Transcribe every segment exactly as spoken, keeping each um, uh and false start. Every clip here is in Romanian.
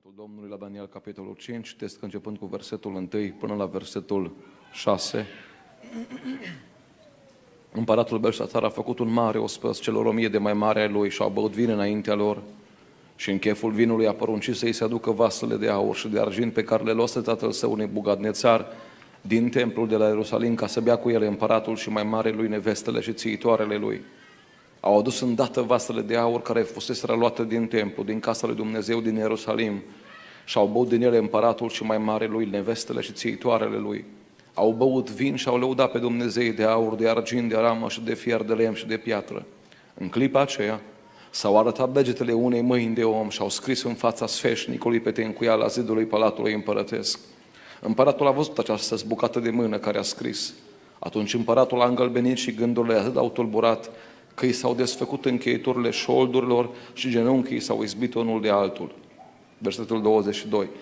Cuvântul Domnului la Daniel, capitolul cinci, citesc începând cu versetul unu până la versetul șase. Împăratul Belșațar a făcut un mare ospăț celor o mie de mai mari ai lui și au băut vin înaintea lor și în cheful vinului a poruncit să-i se aducă vasele de aur și de argint pe care le luase tatăl său Nebugadnețar din templul de la Ierusalim ca să bea cu ele împăratul și mai mare lui nevestele și țiitoarele lui. Au adus îndată vasele de aur care fuseseră luate din templu, din casa lui Dumnezeu din Ierusalim și au băut din ele împăratul și mai mare lui, nevestele și țiitoarele lui. Au băut vin și au lăudat pe Dumnezei de aur, de argint, de aramă și de fier de lemn și de piatră. În clipa aceea s-au arătat degetele unei mâini de om și au scris în fața sfeșnicului pe tencuiala zidului palatului împărătesc. Împăratul a văzut această bucată de mână care a scris. Atunci împăratul a îngălbenit și gândurile atât au tulburat că i s-au desfăcut încheieturile șoldurilor și genunchii s-au izbit unul de altul. Versetul douăzeci și doi.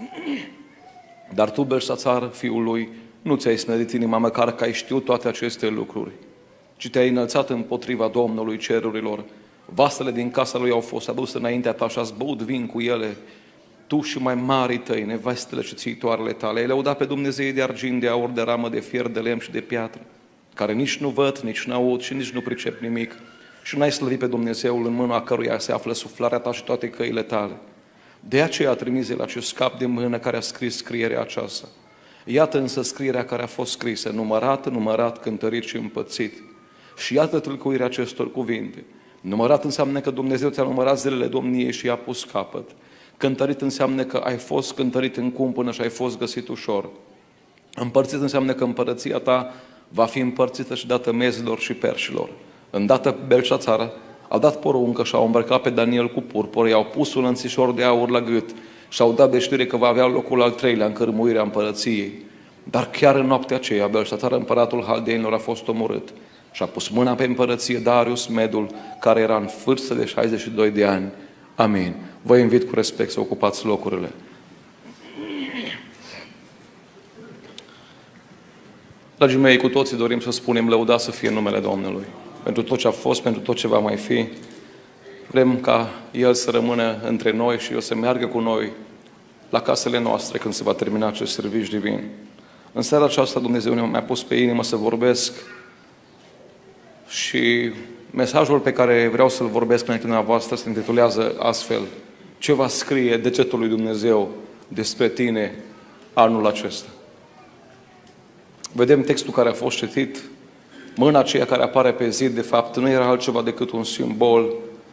Dar tu, Belșațar, fiul lui, nu ți-ai smerit inima măcar că ai știut toate aceste lucruri, ci te-ai înălțat împotriva Domnului cerurilor. Vasele din casa lui au fost aduse înaintea ta și ați băut vin cu ele, tu și mai marii tăi, nevestele și țiitoarele tale. Ai lăudat pe Dumnezei de argint, de aur, de ramă, de fier, de lemn și de piatră, care nici nu văd, nici n-aud și nici nu pricep nimic. Și n-ai slăvit pe Dumnezeul în mâna căruia se află suflarea ta și toate căile tale. De aceea a trimis el acest cap de mână care a scris scrierea aceasta. Iată însă scrierea care a fost scrisă, numărat, numărat, cântărit și împățit. Și iată tâlcuirea acestor cuvinte. Numărat înseamnă că Dumnezeu ți-a numărat zilele domniei și i-a pus capăt. Cântărit înseamnă că ai fost cântărit în cumpănă și ai fost găsit ușor. Împărțit înseamnă că împărăția ta va fi împărțită și dată mezilor și perșilor. Îndată Belșațar a dat poruncă și au îmbrăcat pe Daniel cu purpură, i-au pus un lănțișor de aur la gât și au dat de știre că va avea locul al treilea în cărmuirea împărăției. Dar chiar în noaptea aceea, Belșațar, împăratul Haldeenilor, a fost omorât și a pus mâna pe împărăție Darius Medul, care era în vârstă de șaizeci și doi de ani. Amin. Vă invit cu respect să ocupați locurile. Dragii mei, cu toții dorim să spunem lăudat să fie numele Domnului. Pentru tot ce a fost, pentru tot ce va mai fi. Vrem ca El să rămână între noi și El să meargă cu noi la casele noastre când se va termina acest serviciu divin. În seara aceasta Dumnezeu mi-a pus pe inimă să vorbesc și mesajul pe care vreau să-l vorbesc înainte dumneavoastră se intitulează astfel: ce va scrie degetul lui Dumnezeu despre tine anul acesta? Vedem textul care a fost citit. Mâna aceea care apare pe zid, de fapt, nu era altceva decât un simbol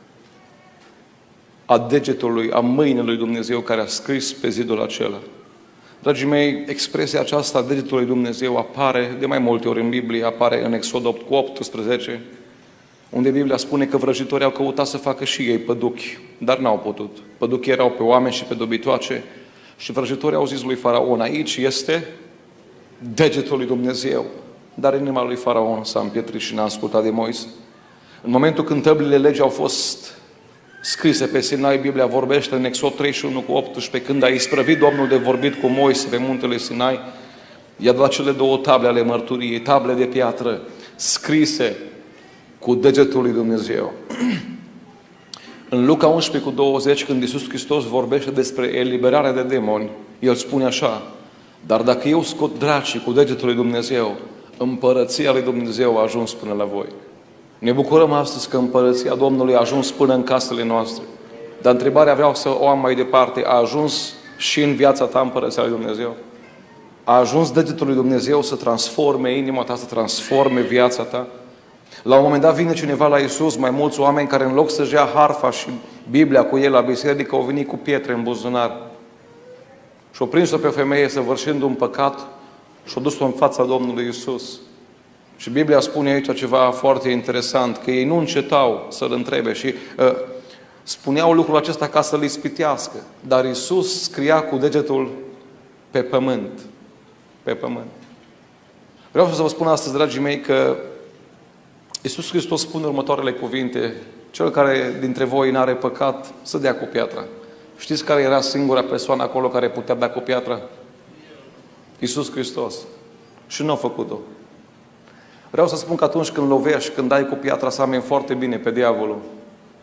a degetului, a mâinii lui Dumnezeu care a scris pe zidul acela. Dragii mei, expresia aceasta a degetului Dumnezeu apare de mai multe ori în Biblie, apare în Exod opt cu optsprezece, unde Biblia spune că vrăjitorii au căutat să facă și ei păduchi, dar n-au putut. Păduchii erau pe oameni și pe dobitoace și vrăjitorii au zis lui Faraon: aici este degetul lui Dumnezeu. Dar inima lui Faraon s-a împietrit și n-a ascultat de Moise. În momentul când tăblile legii au fost scrise pe Sinai, Biblia vorbește în Exod treizeci și unu cu optsprezece, când a isprăvit Domnul de vorbit cu Moise pe muntele Sinai, i-a dat cele două table ale mărturiei, table de piatră, scrise cu degetul lui Dumnezeu. În Luca unsprezece cu douăzeci, când Iisus Hristos vorbește despre eliberarea de demoni, El spune așa: dar dacă eu scot dracii cu degetul lui Dumnezeu, împărăția lui Dumnezeu a ajuns până la voi. Ne bucurăm astăzi că împărăția Domnului a ajuns până în casele noastre. Dar întrebarea vreau să o am mai departe: a ajuns și în viața ta împărăția lui Dumnezeu? A ajuns degetul lui Dumnezeu să transforme inima ta, să transforme viața ta? La un moment dat vine cineva la Iisus, mai mulți oameni care în loc să-și ia harfa și Biblia cu el la biserică, au venit cu pietre în buzunar. Și au prins-o pe o femeie săvârșind un păcat și au dus-o în fața Domnului Iisus. Și Biblia spune aici ceva foarte interesant, că ei nu încetau să-L întrebe și uh, spuneau lucrul acesta ca să-L ispitească. Dar Iisus scria cu degetul pe pământ. Pe pământ. Vreau să vă spun astăzi, dragii mei, că Iisus Hristos spune următoarele cuvinte: cel care dintre voi n-are păcat, să dea cu piatra. Știți care era singura persoană acolo care putea da cu piatra? Iisus Hristos. Și nu a făcut-o. Vreau să spun că atunci când lovești, când dai cu piatra, să ameni foarte bine pe diavolul.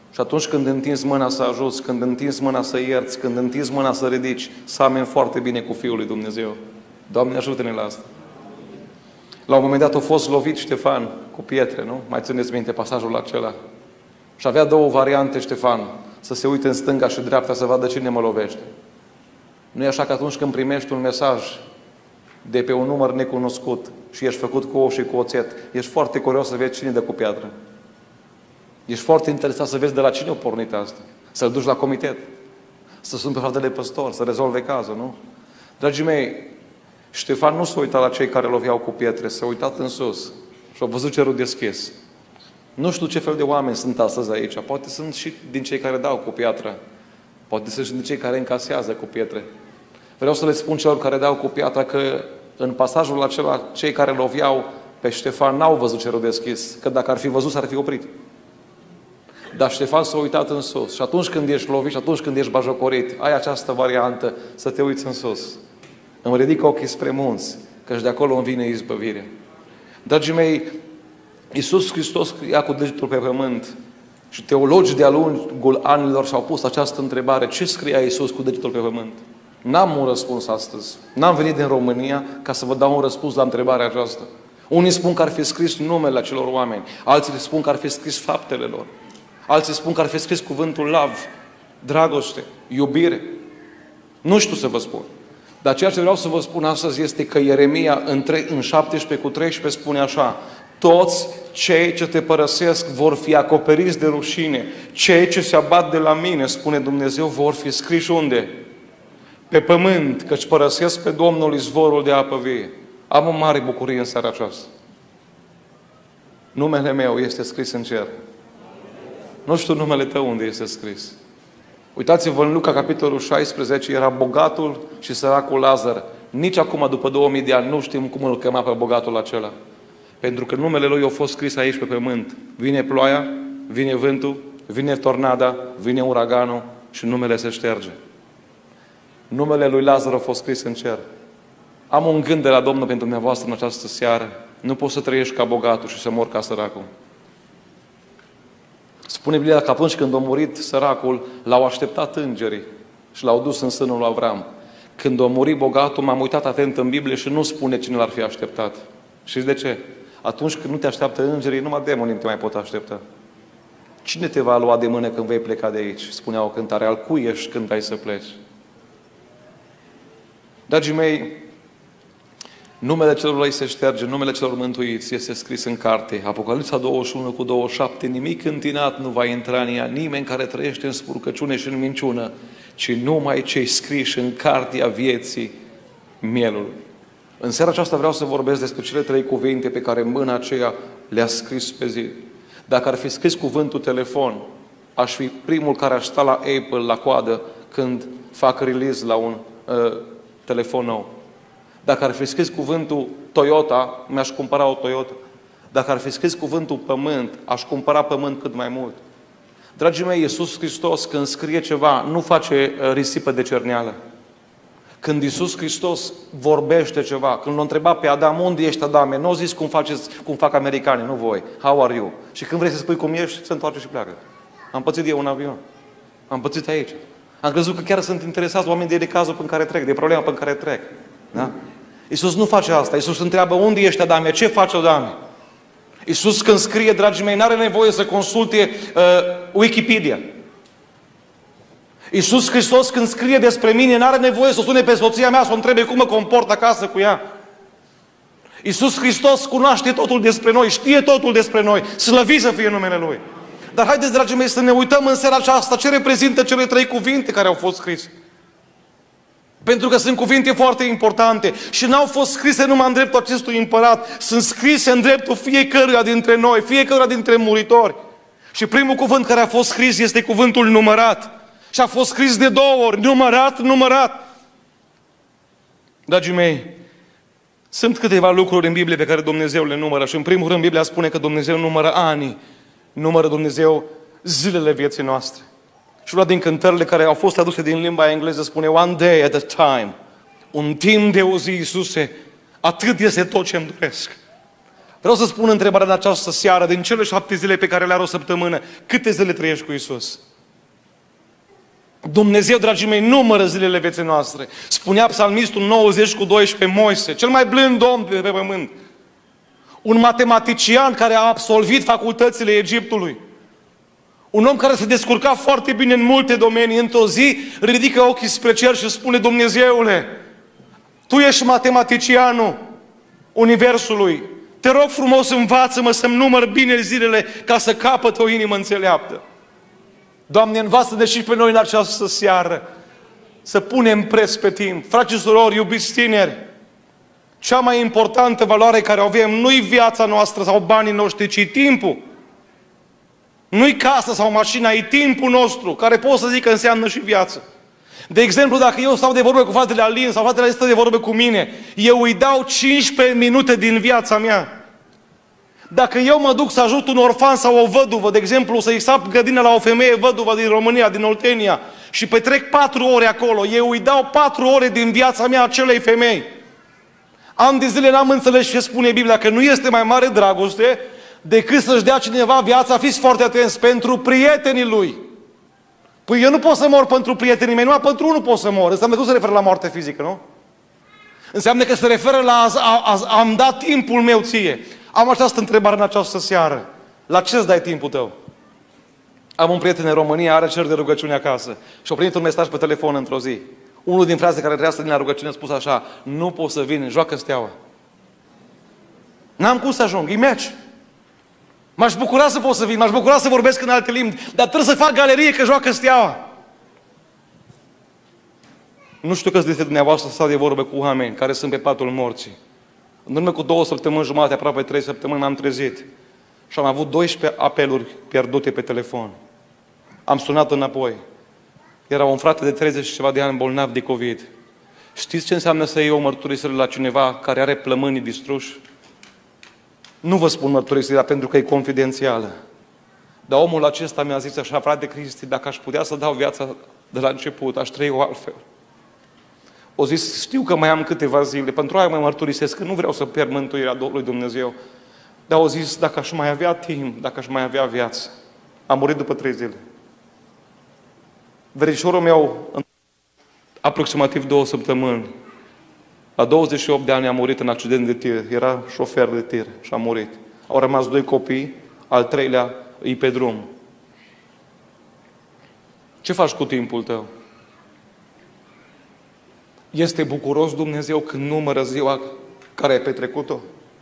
Și atunci când întinzi mâna să ajuți, când întinzi mâna să ierți, când întinzi mâna să ridici, să ameni foarte bine cu Fiul lui Dumnezeu. Doamne, ajută-ne la asta. La un moment dat a fost lovit Ștefan cu pietre, nu? Mai țineți minte pasajul acela? Și avea două variante Ștefan. Să se uite în stânga și dreapta să vadă cine mă lovește. Nu e așa că atunci când primești un mesaj de pe un număr necunoscut și ești făcut cu ou și cu oțet, ești foarte curios să vezi cine dă cu piatră. Ești foarte interesat să vezi de la cine a pornit asta. Să-l duci la comitet. Să suni pe fratele păstor, să rezolve cazul, nu? Dragii mei, Ștefan nu s-a uitat la cei care loveau cu pietre, s-a uitat în sus și a văzut cerul deschis. Nu știu ce fel de oameni sunt astăzi aici. Poate sunt și din cei care dau cu piatră. Poate sunt și din cei care încasează cu pietre. Vreau să le spun celor care dau cu piatra că în pasajul acela, cei care loveau pe Ștefan n-au văzut cerul deschis. Că dacă ar fi văzut, s-ar fi oprit. Dar Ștefan s-a uitat în sus. Și atunci când ești lovit și atunci când ești bajocorit, ai această variantă să te uiți în sus. Îmi ridic ochii spre munți, căci de acolo îmi vine izbăvirea. Dragii mei, Iisus Hristos scria cu degetul pe pământ și teologii de-a lungul anilor și-au pus această întrebare: ce scria Iisus cu degetul pe pământ? N-am un răspuns astăzi. N-am venit din România ca să vă dau un răspuns la întrebarea aceasta. Unii spun că ar fi scris numele acelor oameni, alții spun că ar fi scris faptele lor, alții spun că ar fi scris cuvântul love, dragoste, iubire. Nu știu să vă spun. Dar ceea ce vreau să vă spun astăzi este că Ieremia în șaptesprezece cu treisprezece spune așa: toți cei ce te părăsesc vor fi acoperiți de rușine. Cei ce se abat de la mine, spune Dumnezeu, vor fi scriși unde? Pe pământ, căci părăsesc pe Domnul izvorul de apă vie. Am o mare bucurie în seara aceasta. Numele meu este scris în cer. Nu știu numele tău unde este scris. Uitați-vă în Luca, capitolul șaisprezece, era bogatul și săracul Lazar. Nici acum, după două mii de ani, nu știm cum îl chema pe bogatul acela. Pentru că numele lui a fost scris aici pe pământ. Vine ploaia, vine vântul, vine tornada, vine uraganul și numele se șterge. Numele lui Lazar a fost scris în cer. Am un gând de la Domnul pentru dumneavoastră în această seară. Nu poți să trăiești ca bogatul și să mori ca săracul. Spune Biblia că atunci când a murit săracul, l-au așteptat îngerii și l-au dus în sânul lui Avram. Când a murit bogatul, m-am uitat atent în Biblie și nu spune cine l-ar fi așteptat. Știți de ce? Atunci când nu te așteaptă îngerii, numai demonii te mai pot aștepta. Cine te va lua de mână când vei pleca de aici? Spunea o cântare: al cui ești când ai să pleci? Dragii mei, numele celor lui se șterge, numele celor mântuiți este scris în carte. Apocalipsa douăzeci și unu cu douăzeci și șapte, nimic întinat nu va intra în ea, nimeni care trăiește în spurcăciune și în minciună, ci numai cei scriși în cartea vieții mielului. În seara aceasta vreau să vorbesc despre cele trei cuvinte pe care mâna aceea le-a scris pe zi. Dacă ar fi scris cuvântul telefon, aș fi primul care aș sta la Apple la coadă când fac release la un uh, telefon nou. Dacă ar fi scris cuvântul Toyota, mi-aș cumpăra o Toyota. Dacă ar fi scris cuvântul pământ, aș cumpăra pământ cât mai mult. Dragii mei, Iisus Hristos, când scrie ceva, nu face risipă de cerneală. Când Iisus Hristos vorbește ceva, când l-a întrebat pe Adam: unde ești, Adame? Nu a zis cum, faceți, cum fac americanii, nu voi. How are you? Și când vrei să spui cum ești, se întoarce și pleacă. Am pățit eu un avion. Am pățit aici. Am crezut că chiar sunt interesați oamenii de cazul pe care trec, de problema pe care trec. Da? Iisus nu face asta. Iisus întreabă: unde ești, Adame? Ce faci, Adame? Iisus când scrie, dragii mei, n-are nevoie să consulte uh, Wikipedia. Iisus Hristos când scrie despre mine, n-are nevoie să sune pe soția mea să o întrebe cum mă comport acasă cu ea. Iisus Hristos cunoaște totul despre noi, știe totul despre noi, slăvit să fie numele Lui. Dar haideți, dragii mei, să ne uităm în seara aceasta ce reprezintă cele trei cuvinte care au fost scrise. Pentru că sunt cuvinte foarte importante și n-au fost scrise numai în dreptul acestui împărat, sunt scrise în dreptul fiecăruia dintre noi, fiecăruia dintre muritori. Și primul cuvânt care a fost scris este cuvântul numărat. Și a fost scris de două ori: numărat, numărat. Dragii mei, sunt câteva lucruri în Biblie pe care Dumnezeu le numără. Și în primul rând Biblia spune că Dumnezeu numără anii, numără Dumnezeu zilele vieții noastre. Și una din cântările care au fost aduse din limba engleză spune: one day at a time. Un timp de o zi, Iisuse, atât este tot ce îmi doresc. Vreau să spun întrebarea în această seară, din cele șapte zile pe care le are o săptămână, câte zile trăiești cu Iisus? Dumnezeu, dragii mei, numără zilele vieții noastre. Spunea psalmistul nouăzeci cu doisprezece, Moise, cel mai blând om de pe pământ. Un matematician care a absolvit facultățile Egiptului. Un om care se descurca foarte bine în multe domenii. Într-o zi ridică ochii spre cer și spune, Dumnezeule, Tu ești matematicianul Universului. Te rog frumos, învață-mă să-mi număr bine zilele ca să capăt o inimă înțeleaptă. Doamne, învață-ne și pe noi în această seară să punem preț pe timp. Frați și surori, iubiți tineri, cea mai importantă valoare care o avem nu-i viața noastră sau banii noștri, ci timpul. Nu-i casa sau mașina, e timpul nostru, care pot să zic că înseamnă și viață. De exemplu, dacă eu stau de vorbă cu fratele Alin sau fratele Alin stă de vorbă cu mine, eu îi dau cincisprezece minute din viața mea. Dacă eu mă duc să ajut un orfan sau o văduvă, de exemplu, să-i sap grădină la o femeie văduvă din România, din Oltenia, și petrec patru ore acolo, eu îi dau patru ore din viața mea acelei femei. An de zile n-am înțeles ce spune Biblia, că nu este mai mare dragoste decât să-și dea cineva viața, fiți foarte atenți, pentru prietenii lui. Păi eu nu pot să mor pentru prietenii mei, numai pentru unul pot să mor. Înseamnă că nu se referă la moarte fizică, nu? Înseamnă că se referă la a, a, a, am dat timpul meu ție. Am această întrebare în această seară. La ce îți dai timpul tău? Am un prieten în România, are cer de rugăciune acasă. Și a primit un mesaj pe telefon într-o zi. Unul din frații care trebuia să vin la rugăciune a spus așa, nu pot să vin, joacă Steaua. N-am cum să ajung, e meci. M-aș bucura să pot să vin, m-aș bucura să vorbesc în alte limbi, dar trebuie să fac galerie că joacă Steaua. Nu știu câți dintre dumneavoastră stau de vorbă cu oameni care sunt pe patul morții. În urmă cu două săptămâni jumate, aproape trei săptămâni, m-am trezit și am avut doisprezece apeluri pierdute pe telefon. Am sunat înapoi. Era un frate de treizeci și ceva de ani bolnav de COVID. Știți ce înseamnă să iei o mărturisire la cineva care are plămânii distruși? Nu vă spun mărturisirea pentru că e confidențială. Dar omul acesta mi-a zis așa, frate Cristi, dacă aș putea să dau viața de la început, aș trăi o altfel. O zis, știu că mai am câteva zile, pentru aia mă mărturisesc, că nu vreau să pierd mântuirea lui Dumnezeu. Dar au zis, dacă aș mai avea timp, dacă aș mai avea viață. Am murit după trei zile. Verișorul meu, în aproximativ două săptămâni, la douăzeci și opt de ani a murit în accident de tir. Era șofer de tir și a murit. Au rămas doi copii, al treilea e pe drum. Ce faci cu timpul tău? Este bucuros Dumnezeu când numără ziua care ai petrecut-o?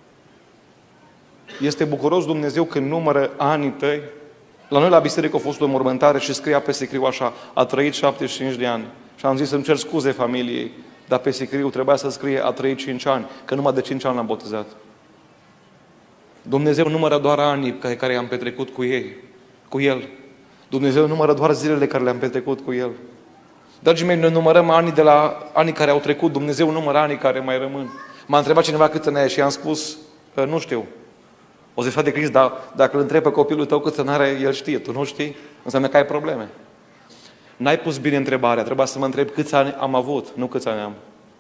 Este bucuros Dumnezeu când numără anii tăi? La noi la biserică a fost o mormântare și scria pe sicriu așa, a trăit șaptezeci și cinci de ani. Și am zis, îmi cer scuze familiei, dar pe sicriu trebuia să scrie, a trăit cinci ani, că numai de cinci ani l-am botezat. Dumnezeu numără doar anii pe care i-am petrecut cu ei, cu El. Dumnezeu numără doar zilele care le-am petrecut cu El. Dragii mei, noi numărăm anii de la anii care au trecut, Dumnezeu numără anii care mai rămân. M-a întrebat cineva câți ani ai și i-am spus, nu știu. O zis, frate Crist, dar dacă îl întreb pe copilul tău câți ani are, el știe, tu nu știi? Înseamnă că ai probleme. N-ai pus bine întrebarea, trebuia să mă întreb câți ani am avut, nu câți ani am.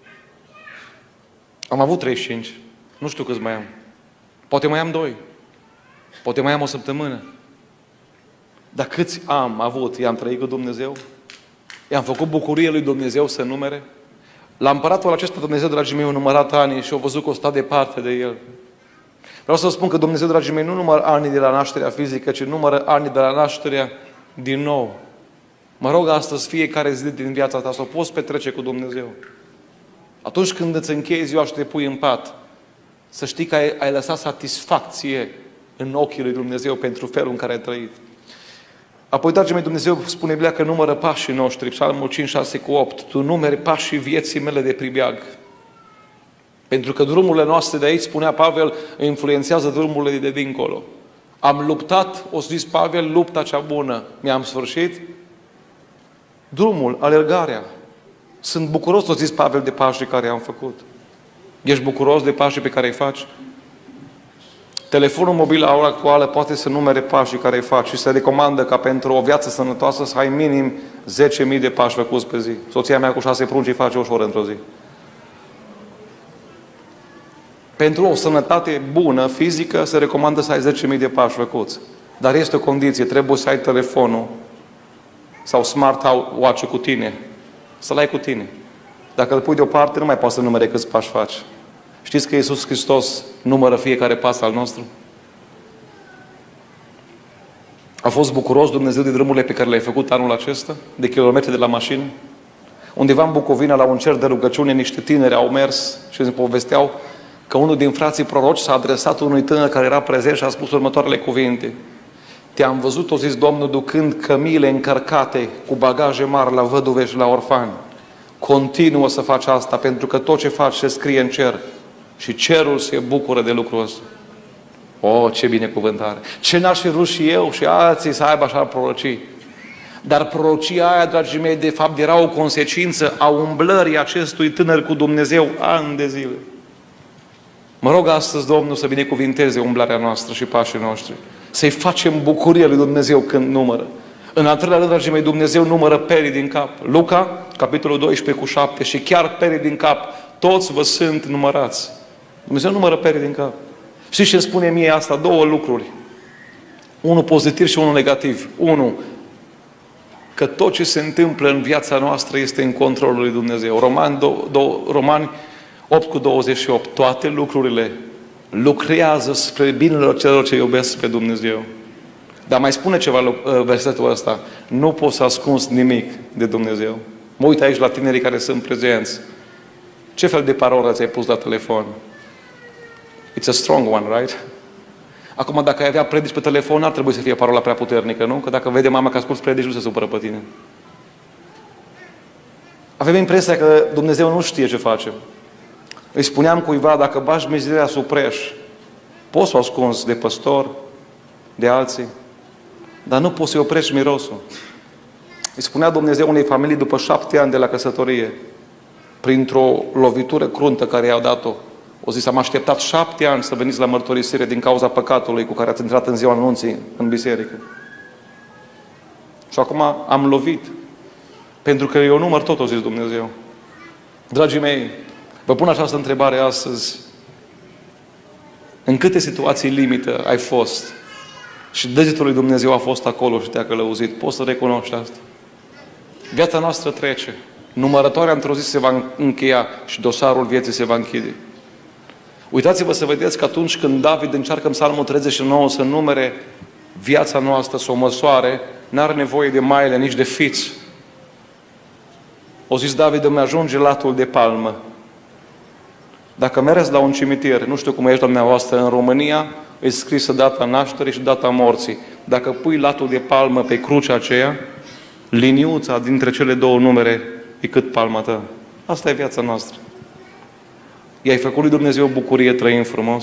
Am avut treizeci și cinci, nu știu câți mai am. Poate mai am doi, poate mai am o săptămână. Dar câți am avut, i-am trăit cu Dumnezeu? I-am făcut bucurie lui Dumnezeu să numere? La împăratul acesta Dumnezeu, dragii mei, a numărat anii și a văzut că o sta departe de El. Vreau să spun că Dumnezeu, dragii mei, nu numără anii de la nașterea fizică, ci numără anii de la nașterea din nou. Mă rog astăzi fiecare zi din viața ta să o poți petrece cu Dumnezeu. Atunci când îți închei ziua și te pui în pat, să știi că ai, ai lăsat satisfacție în ochii lui Dumnezeu pentru felul în care ai trăit. Apoi, dragii mei, Dumnezeu spune Biblia că numără pașii noștri, Psalmul cinci, șase cu opt. Tu numeri pașii vieții mele de pribeag. Pentru că drumurile noastre de aici, spunea Pavel, influențează drumurile de dincolo. Am luptat, o zis Pavel, lupta cea bună. Mi-am sfârșit drumul, alergarea. Sunt bucuros, o zis Pavel, de pașii care am făcut. Ești bucuros de pașii pe care îi faci? Telefonul mobil la ora actuală poate să numere pașii care îi faci și se recomandă ca pentru o viață sănătoasă să ai minim zece mii de pași făcuți pe zi. Soția mea cu șase prunci îi face ușor într-o zi. Pentru o sănătate bună, fizică, se recomandă să ai zece mii de pași făcuți. Dar este o condiție, trebuie să ai telefonul sau smart watch cu tine. Să-l ai cu tine. Dacă îl pui deoparte, nu mai poți să numere câți pași faci. Știți că Iisus Hristos numără fiecare pas al nostru? A fost bucuros Dumnezeu de drumurile pe care le-ai făcut anul acesta? De kilometri de la mașină? Undeva în Bucovina, la un cer de rugăciune, niște tineri au mers și îmi povesteau că unul din frații proroci s-a adresat unui tânăr care era prezent și a spus următoarele cuvinte. Te-am văzut, o zis Domnul, ducând cămile încărcate cu bagaje mari la văduve și la orfani. Continuă să faci asta, pentru că tot ce faci se scrie în cer. Și cerul se bucură de lucrul ăsta. Oh, ce binecuvântare! Ce n-aș fi vrut și eu și alții să aibă așa prorocii. Dar prorocia aia, dragii mei, de fapt era o consecință a umblării acestui tânăr cu Dumnezeu ani de zile. Mă rog astăzi, Domnul, să binecuvinteze umblarea noastră și pașii noștri. Să-i facem bucurie lui Dumnezeu când numără. În al treilea rând, dragii mei, Dumnezeu numără perii din cap. Luca, capitolul doisprezece cu șapte, și chiar perii din cap, toți vă sunt numărați. Dumnezeu numără perii din cap. Știți ce îmi spune mie asta? Două lucruri. Unul pozitiv și unul negativ. Unu, că tot ce se întâmplă în viața noastră este în controlul lui Dumnezeu. Romani, do, do, Romani opt cu douăzeci și opt. Toate lucrurile lucrează spre binele celor ce iubesc pe Dumnezeu. Dar mai spune ceva versetul ăsta. Nu poți să ascunzi nimic de Dumnezeu. Mă uit aici la tinerii care sunt prezenți. Ce fel de parolă ți-ai pus la telefon? It's a strong one, right? Acum, dacă ai avea predici pe telefon, ar trebui să fie parola prea puternică, nu? Că dacă vede mama că asculți predici, nu se supără pe tine. Avem impresia că Dumnezeu nu știe ce face. Îi spuneam cuiva, dacă bagi mizeria sub preș, poți să o ascunzi de păstor, de alții, dar nu poți să-i oprești mirosul. Îi spunea Dumnezeu unei familii după șapte ani de la căsătorie, printr-o lovitură cruntă care i-au dat-o. O zis, am așteptat șapte ani să veniți la mărturisire din cauza păcatului cu care ați intrat în ziua anunții în biserică. Și acum am lovit. Pentru că eu număr tot, o zis Dumnezeu. Dragii mei, vă pun această întrebare astăzi. În câte situații limită ai fost și degetul lui Dumnezeu a fost acolo și te-a călăuzit? Poți să recunoști asta? Viața noastră trece. Numărătoarea într-o zi se va încheia și dosarul vieții se va închide. Uitați-vă să vedeți că atunci când David încearcă în Psalmul treizeci și nouă să numere viața noastră, să o măsoare, n-are nevoie de maile, nici de fiți. O zis David, îmi ajunge latul de palmă. Dacă mereți la un cimitir, nu știu cum ești dumneavoastră, în România, e scrisă data nașterii și data morții. Dacă pui latul de palmă pe crucea aceea, liniuța dintre cele două numere e cât palma ta. Asta e viața noastră. I-ai făcut lui Dumnezeu bucurie, trăim frumos?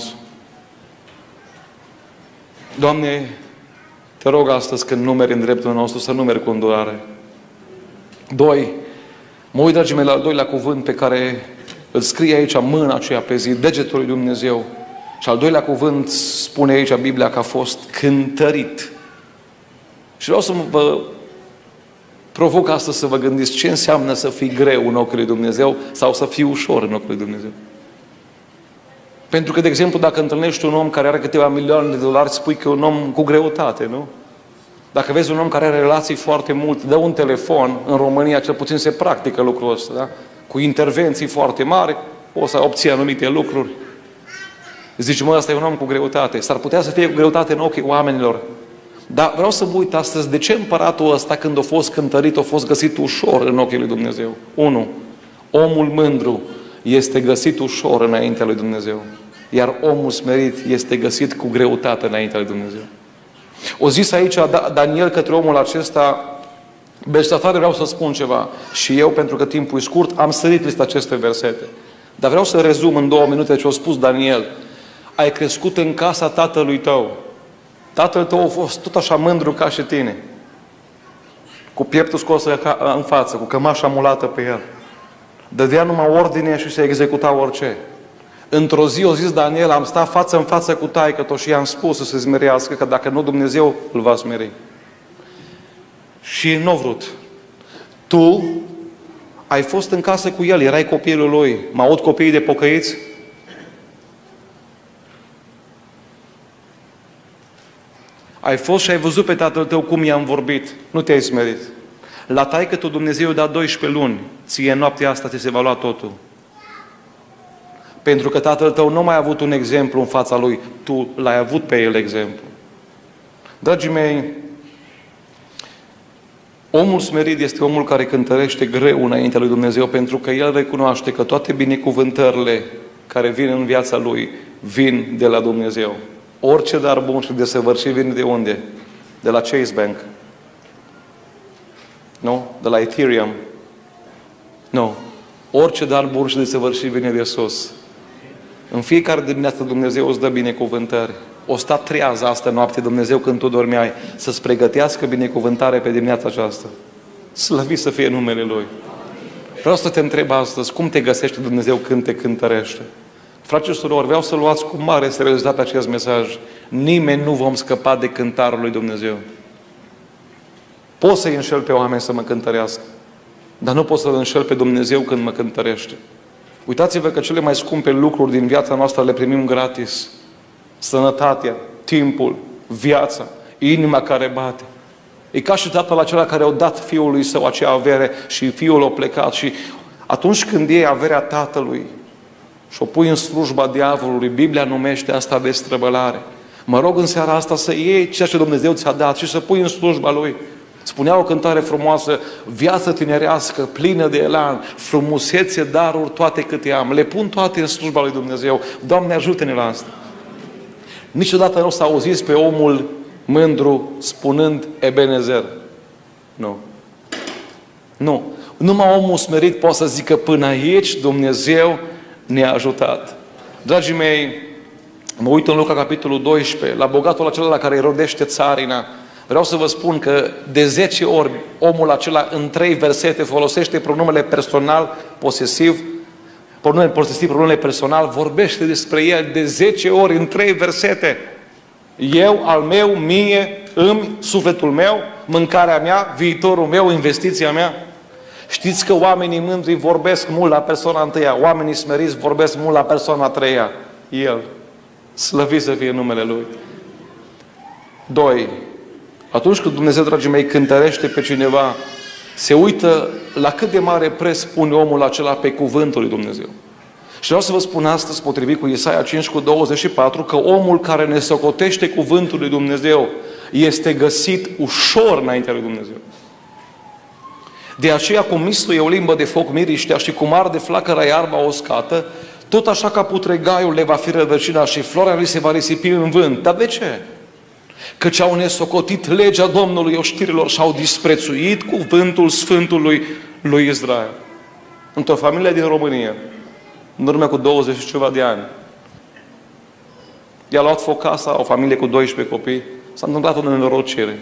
Doamne, te rog astăzi când numeri în dreptul nostru, să numeri cu îndurare. Doi, mă uit, dragii mei, la al doilea cuvânt pe care îl scrie aici, mâna aceea pe zi, degetul lui Dumnezeu. Și al doilea cuvânt spune aici Biblia că a fost cântărit. Și vreau să vă provoc astăzi să vă gândiți ce înseamnă să fii greu în ochii lui Dumnezeu sau să fii ușor în ochii lui Dumnezeu. Pentru că, de exemplu, dacă întâlnești un om care are câteva milioane de dolari, spui că e un om cu greutate, nu? Dacă vezi un om care are relații foarte multe, dă un telefon, în România cel puțin se practică lucrul ăsta, da? Cu intervenții foarte mari, o să obții anumite lucruri. Zici, mă, ăsta e un om cu greutate. S-ar putea să fie cu greutate în ochii oamenilor. Dar vreau să mă uit astăzi, de ce împăratul ăsta, când a fost cântărit, a fost găsit ușor în ochii lui Dumnezeu? Unu, omul mândru este găsit ușor înaintea lui Dumnezeu. Iar omul smerit este găsit cu greutate înaintea lui Dumnezeu. O zis aici Daniel către omul acesta, Belșațare, vreau să spun ceva. Și eu, pentru că timpul e scurt, am sărit lista aceste versete. Dar vreau să rezum în două minute ce a spus Daniel. Ai crescut în casa tatălui tău. Tatăl tău a fost tot așa mândru ca și tine. Cu pieptul scos în față, cu cămașa mulată pe el. Dădea numai ordine și se executa orice. Într-o zi, o zis Daniel, am stat față în față cu taică-to și i-am spus să se smerească, că dacă nu Dumnezeu îl va smeri. Și nu a vrut. Tu ai fost în casă cu el, erai copilul lui. Mă aud copiii de pocăiți? Ai fost și ai văzut pe tatăl tău cum i-am vorbit. Nu te-ai smerit. La taică tu Dumnezeu da doisprezece luni. Ție în noaptea asta ți se va lua totul. Pentru că tatăl tău nu mai a avut un exemplu în fața lui. Tu l-ai avut pe el exemplu. Dragii mei, omul smerit este omul care cântărește greu înaintea lui Dumnezeu, pentru că el recunoaște că toate binecuvântările care vin în viața lui vin de la Dumnezeu. Orice dar bun și desăvârșit vine de unde? De la Chase Bank. Nu? De la Ethereum. Nu. Orice dar bun și desăvârșit vine de sus. În fiecare dimineață Dumnezeu îți dă binecuvântări. O sta trează asta noapte Dumnezeu când tu dormeai să-ți pregătească binecuvântare pe dimineața aceasta. Slăvit să fie numele Lui. Vreau să te întreb astăzi, cum te găsește Dumnezeu când te cântărește? Frate și surori, vreau să luați cu mare seriozitate acest mesaj. Nimeni nu vom scăpa de cântarul lui Dumnezeu. Pot să-i înșel pe oameni să mă cântărească, dar nu pot să-L înșel pe Dumnezeu când mă cântărește. Uitați-vă că cele mai scumpe lucruri din viața noastră le primim gratis. Sănătatea, timpul, viața, inima care bate. E ca și tatăl acela care a dat fiului său acea avere și fiul a plecat. Și atunci când iei averea tatălui și o pui în slujba diavolului, Biblia numește asta destrăbălare. Mă rog în seara asta să iei ceea ce Dumnezeu ți-a dat și să pui în slujba Lui. Spunea o cântare frumoasă, viață tinerească, plină de elan, frumusețe, daruri, toate câte am. Le pun toate în slujba lui Dumnezeu. Doamne, ajută-ne la asta. Niciodată nu s-a auzit pe omul mândru spunând Ebenezer. Nu. Nu. Numai omul smerit poate să zică până aici Dumnezeu ne-a ajutat. Dragii mei, mă uit în Luca capitolul doisprezece, la bogatul acela la care îi rodește țarina. Vreau să vă spun că de zece ori omul acela în trei versete folosește pronumele personal, posesiv, pronumele posesiv, pronumele personal, vorbește despre el de zece ori în trei versete. Eu, al meu, mie, îmi, sufletul meu, mâncarea mea, viitorul meu, investiția mea. Știți că oamenii mândri vorbesc mult la persoana întâia, oamenii smeriți vorbesc mult la persoana a treia. El. Slăvit să fie numele Lui. Doi. Atunci când Dumnezeu, dragii mei, cântărește pe cineva, se uită la cât de mare preț pune omul acela pe cuvântul lui Dumnezeu. Și vreau să vă spun astăzi, potrivit cu Isaia cinci cu douăzeci și patru, că omul care ne socotește cuvântul lui Dumnezeu este găsit ușor înaintea lui Dumnezeu. De aceea, cum mistuie o limbă de foc miriștea și cum arde flacăra iarba uscată, tot așa ca putregaiul le va fi rădăcina și floarea lui se va risipi în vânt. Dar de ce? Căci au nesocotit legea Domnului oștirilor și au disprețuit cuvântul Sfântului lui Israel. Într-o familie din România, în urmă cu douăzeci și ceva de ani, i-a luat foc casa, o familie cu doisprezece copii, s-a întâmplat o nenorocire.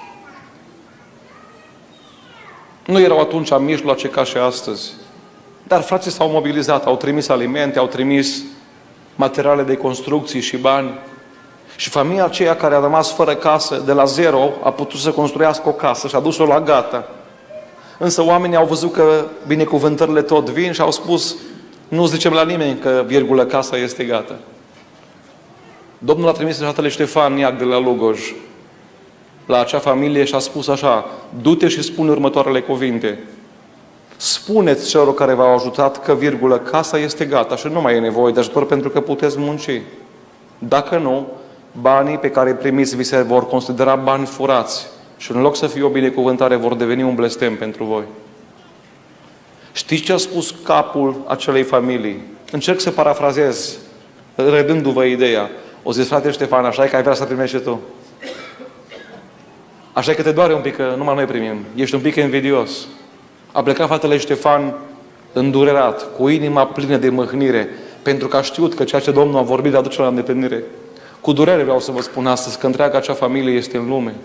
Nu erau atunci mijloace ca și astăzi. Dar frații s-au mobilizat, au trimis alimente, au trimis materiale de construcții și bani. Și familia aceea care a rămas fără casă, de la zero, a putut să construiască o casă și a dus-o la gata. Însă oamenii au văzut că binecuvântările tot vin și au spus, nu zicem la nimeni că, virgulă, casa este gata. Domnul a trimis fratele Ștefan Niac de la Lugoj la acea familie și a spus așa, du-te și spune următoarele cuvinte. Spuneți celor care v-au ajutat că, virgulă, casa este gata și nu mai e nevoie de ajutor pentru că puteți munci. Dacă nu, banii pe care îi primiți vi se vor considera bani furați și în loc să fie o binecuvântare vor deveni un blestem pentru voi. Știți ce a spus capul acelei familii? Încerc să parafrazez, redându-vă ideea. O zis, frate Ștefan, așa e că ai vrea să primești și tu. Așa e că te doare un pic că numai noi primim. Ești un pic invidios. A plecat fratele Ștefan îndurerat, cu inima plină de mâhnire, pentru că a știut că ceea ce Domnul a vorbit de aduce la îndeplinire. Cu durere vreau să vă spun astăzi că întreaga acea familie este în lume.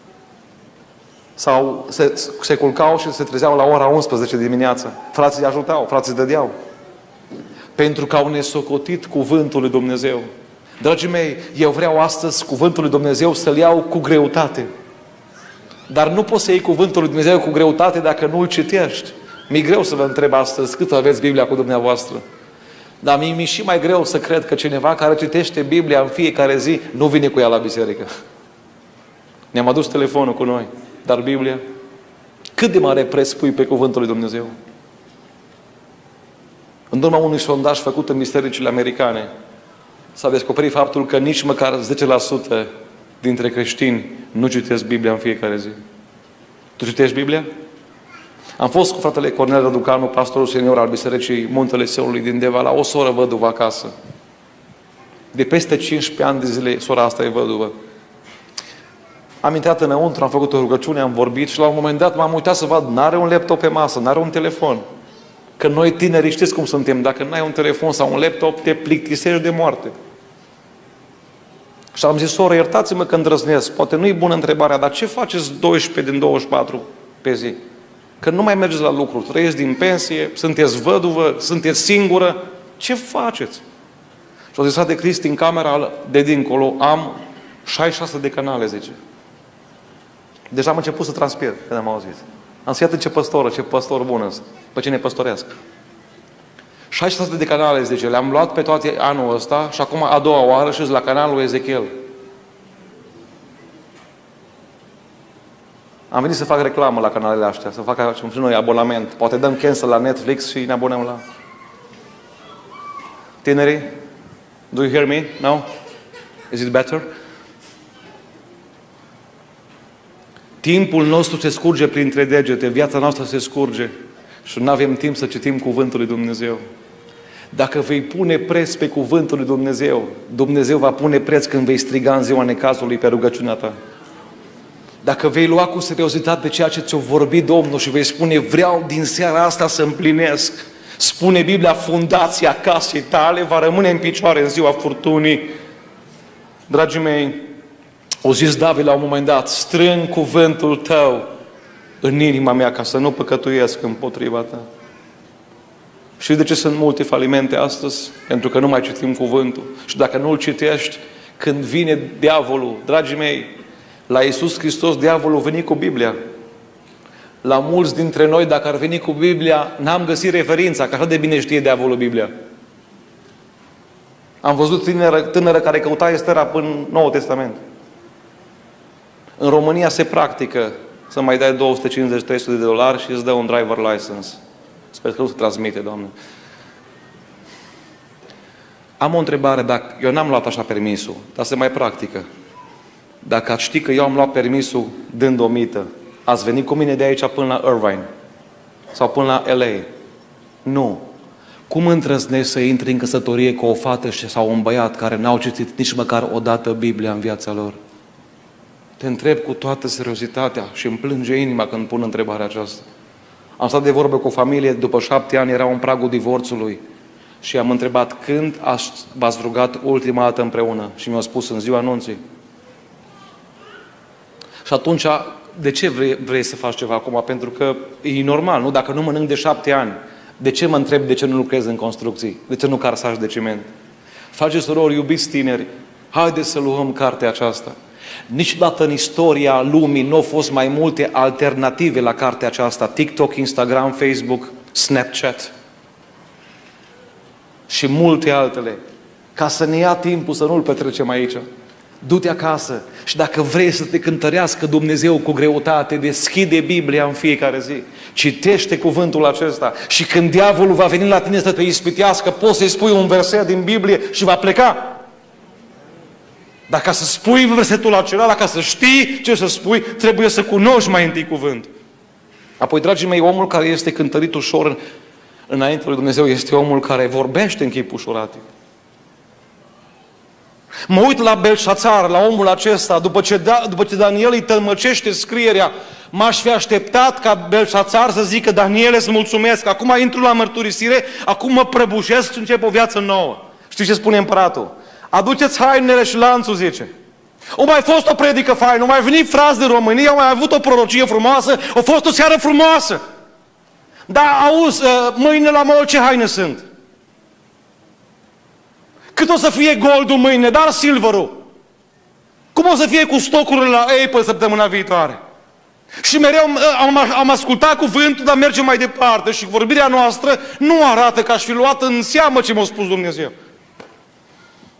Sau se, se culcau și se trezeau la ora unsprezece dimineața. Frații îi ajutau, frații îi dădeau. Pentru că au nesocotit cuvântul lui Dumnezeu. Dragii mei, eu vreau astăzi cuvântul lui Dumnezeu să-l iau cu greutate. Dar nu poți să iei cuvântul lui Dumnezeu cu greutate dacă nu îl citești. Mi-e greu să vă întreb astăzi cât aveți Biblia cu dumneavoastră. Dar mi-e și mai greu să cred că cineva care citește Biblia în fiecare zi nu vine cu ea la biserică. Ne-am adus telefonul cu noi. Dar Biblia? Cât de mare preț pui pe cuvântul lui Dumnezeu? În urma unui sondaj făcut în bisericile americane, s-a descoperit faptul că nici măcar zece la sută dintre creștini nu citesc Biblia în fiecare zi. Tu citești Biblia? Am fost cu fratele Cornel Răducanu, pastorul senior al Bisericii Muntele Seului din Deva, la o soră văduvă acasă. De peste cincisprezece ani de zile, sora asta e văduvă. Am intrat înăuntru, am făcut o rugăciune, am vorbit și la un moment dat m-am uitat să văd, n-are un laptop pe masă, n-are un telefon. Că noi tinerii știți cum suntem, dacă n-ai un telefon sau un laptop, te plictisești de moarte. Și am zis, soră, iertați-mă că îndrăznesc, poate nu e bună întrebarea, dar ce faceți doisprezece din douăzeci și patru pe zi? Că nu mai mergeți la lucru, trăiesc din pensie, sunteți văduvă, sunteți singură, ce faceți? Și-o zis, de Cristi, în camera de dincolo am șaizeci și șase de canale, zice. Deja am început să transpir când am auzit. Am zis, iată ce păstoră, ce păstor bună, pe cine păstorească. șaizeci și șase de canale, zice, le-am luat pe toate anul ăsta și acum a doua oară și la canalul Ezechiel. Am venit să fac reclamă la canalele astea, să fac și noi abonament. Poate dăm cancel la Netflix și ne abonăm la... Tinerii? Do you hear me? No? Is it better? Timpul nostru se scurge printre degete, viața noastră se scurge și nu avem timp să citim Cuvântul lui Dumnezeu. Dacă vei pune preț pe Cuvântul lui Dumnezeu, Dumnezeu va pune preț când vei striga în ziua necazului pe rugăciunea ta. Dacă vei lua cu seriozitate ceea ce ți-a vorbit Domnul și vei spune, vreau din seara asta să împlinesc, spune Biblia, fundația casei tale va rămâne în picioare în ziua furtunii. Dragii mei, o zis David la un moment dat, strâng cuvântul tău în inima mea ca să nu păcătuiesc împotriva ta. Și de ce sunt multe falimente astăzi? Pentru că nu mai citim cuvântul. Și dacă nu-l citești, când vine diavolul, dragii mei, la Iisus Hristos, diavolul a venit cu Biblia. La mulți dintre noi, dacă ar veni cu Biblia, n-am găsit referința, că așa de bine știe diavolul Biblia. Am văzut tânără, tânără care căuta Estera până în Noul Testament. În România se practică să mai dai două sute cincizeci trei sute de dolari și îți dă un driver license. Sper că nu se transmite, Doamne. Am o întrebare, dacă eu n-am luat așa permisul, dar se mai practică. Dacă ați ști că eu am luat permisul dând o mită, ați venit cu mine de aici până la Irvine sau până la L A? Nu. Cum îndrăznesc să intri în căsătorie cu o fată sau un băiat care n-au citit nici măcar o dată Biblia în viața lor? Te întreb cu toată seriozitatea și îmi plânge inima când pun întrebarea aceasta. Am stat de vorbă cu o familie, după șapte ani erau în pragul divorțului și am întrebat când v-ați rugat ultima dată împreună și mi-au spus în ziua anunții. Și atunci, de ce vrei, vrei să faci ceva acum? Pentru că e normal, nu? Dacă nu mănânc de șapte ani, de ce mă întreb de ce nu lucrez în construcții? De ce nu carsași de ciment? Faceți, surori, iubiți tineri, haideți să luăm cartea aceasta. Niciodată în istoria lumii nu au fost mai multe alternative la cartea aceasta. TikTok, Instagram, Facebook, Snapchat și multe altele. Ca să ne ia timpul să nu-l petrecem aici. Du-te acasă și dacă vrei să te cântărească Dumnezeu cu greutate, deschide Biblia în fiecare zi. Citește cuvântul acesta și când diavolul va veni la tine să te ispitească, poți să-i spui un verset din Biblie și va pleca. Dar ca să spui versetul acela, ca să știi ce să spui, trebuie să cunoști mai întâi cuvântul. Apoi, dragii mei, omul care este cântărit ușor înaintea lui Dumnezeu este omul care vorbește în chip ușuratic. Mă uit la Belșațar, la omul acesta, după ce, da, după ce Daniel îi tălmăcește scrierea, m-aș fi așteptat ca Belșațar să zică, Daniel, îți mulțumesc, acum intru la mărturisire, acum mă prăbușesc și încep o viață nouă. Știi ce spune împăratul? Aduceți hainele și lanțul, zice. O mai fost o predică faină, o mai venit frați din România, au mai avut o prorocie frumoasă, a fost o seară frumoasă. Dar auzi, mâine la mall ce haine sunt? Cât o să fie goldul mâine, dar silverul? Cum o să fie cu stocurile la Apple săptămâna viitoare? Și mereu am, am ascultat cuvântul, dar mergem mai departe și vorbirea noastră nu arată că aș fi luat în seamă ce m-a spus Dumnezeu.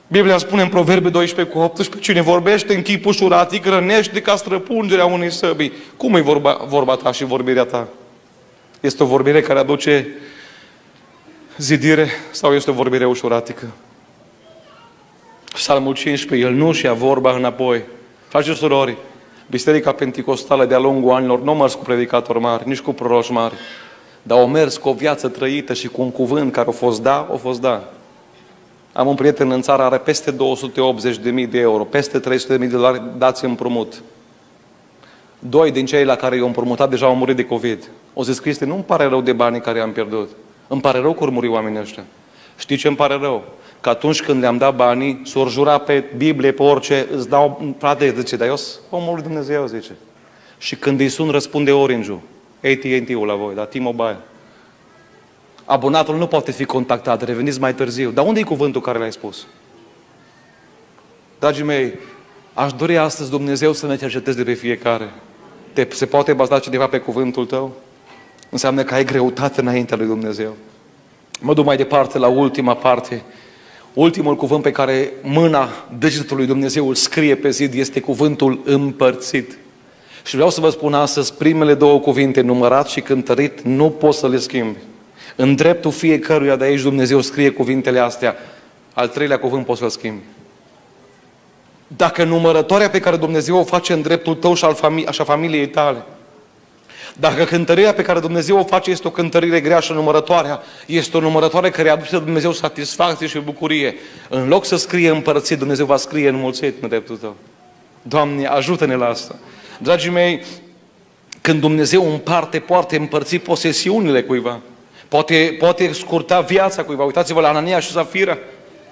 Biblia spune în Proverbe doisprezece cu optsprezece, cine vorbește în chip ușuratic rănește ca străpungerea unei săbii. Cum e vorba, vorba ta și vorbirea ta? Este o vorbire care aduce zidire sau este o vorbire ușuratică? Psalmul cincisprezece, el nu și-a vorba înapoi. Frați și surori, Biserica Penticostală de-a lungul anilor nu a mers cu predicatori mari, nici cu proroci mari, dar au mers cu o viață trăită și cu un cuvânt care a fost da, a fost da. Am un prieten în țară, are peste două sute optzeci de mii de euro, peste trei sute de mii de dolari dați împrumut. Doi din cei la care i-au împrumutat deja au murit de COVID. O zis, Cristi, nu-mi pare rău de banii care i-am pierdut. Îmi pare rău că ori muri oamenii ăștia. Știi ce îmi pare rău? Că atunci când le-am dat banii, s-or jura pe Biblie, pe orice, îți dau, frate, zice, dar eu sunt omul lui Dumnezeu, zice. Și când îi sun, răspunde Orange-ul, A T and T-ul la voi, la T-Mobile. Abonatul nu poate fi contactat, reveniți mai târziu. Dar unde e cuvântul care l-ai spus? Dragii mei, aș dori astăzi Dumnezeu să ne cerceteze pe fiecare. Te, se poate baza cineva pe cuvântul tău? Înseamnă că ai greutate înaintea lui Dumnezeu. Mă duc mai departe la ultima parte. Ultimul cuvânt pe care mâna degetului Dumnezeu îl scrie pe zid este cuvântul împărțit. Și vreau să vă spun astăzi, primele două cuvinte, numărat și cântărit, nu poți să le schimbi. În dreptul fiecăruia de aici Dumnezeu scrie cuvintele astea. Al treilea cuvânt poți să-l schimbi. Dacă numărătoarea pe care Dumnezeu o face în dreptul tău și al famili- și a familiei tale, dacă cântărirea pe care Dumnezeu o face este o cântărire grea și numărătoarea este o numărătoare care aduce Dumnezeu satisfacție și bucurie, în loc să scrie împărțit, Dumnezeu va scrie înmulțit în dreptul tău. Doamne, ajută-ne la asta. Dragii mei, când Dumnezeu împarte, poate împărți posesiunile cuiva. Poate, poate scurta viața cuiva. Uitați-vă la Anania și Safira.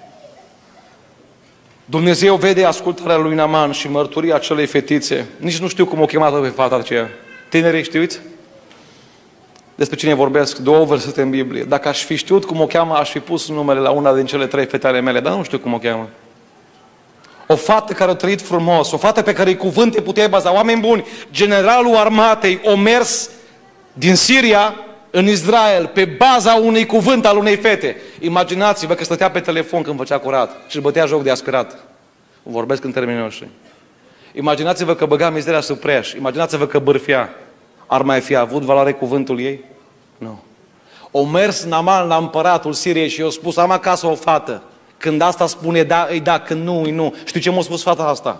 Dumnezeu vede ascultarea lui Naaman și mărturia acelei fetițe. Nici nu știu cum o chemat pe fata aceea. Tinerii știuți? Despre cine vorbesc? Două versete în Biblie. Dacă aș fi știut cum o cheamă, aș fi pus numele la una din cele trei fete ale mele, dar nu știu cum o cheamă. O fată care a trăit frumos, o fată pe care îi cuvânte puteai baza. Oameni buni, generalul armatei a mers din Siria în Israel pe baza unui cuvânt al unei fete. Imaginați-vă că stătea pe telefon când făcea curat și își bătea joc de aspirat. Vorbesc în termenii noștri. Imaginați-vă că băga mizeria sub preș. Imaginați-vă că bârfea. Ar mai fi avut valoare cuvântul ei? Nu. O mers Naaman la împăratul Siriei și i-a spus, am acasă o fată. Când asta spune da, îi da, când nu, îi nu. Știu ce m-a spus fata asta?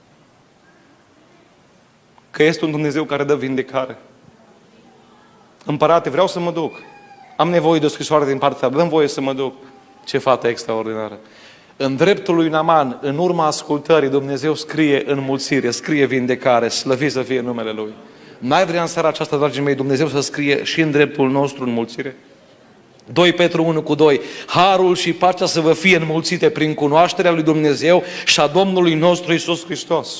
Că este un Dumnezeu care dă vindecare. Împărate, vreau să mă duc. Am nevoie de o scrisoare din partea ta. Dă-mi voie să mă duc. Ce fată extraordinară. În dreptul lui Naaman, în urma ascultării, Dumnezeu scrie înmulțire, scrie vindecare, slăvit să fie numele Lui. N-ai vrea în seara aceasta, dragii mei, Dumnezeu să scrie și în dreptul nostru înmulțire? doi Petru unu cu doi. Harul și pacea să vă fie înmulțite prin cunoașterea lui Dumnezeu și a Domnului nostru Iisus Hristos.